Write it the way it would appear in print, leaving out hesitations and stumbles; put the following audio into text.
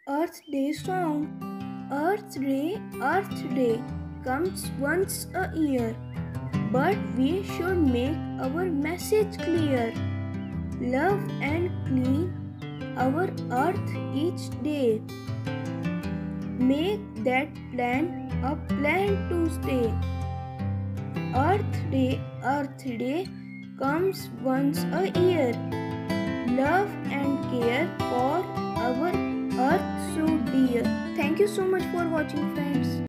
Earth Day song. Earth Day comes once a year, but we should make our message clear. Love and clean our earth each day. Make that plan a plan to stay. Earth Day comes once a year. Love and care for our earth so dear. Thank you so much for watching, friends.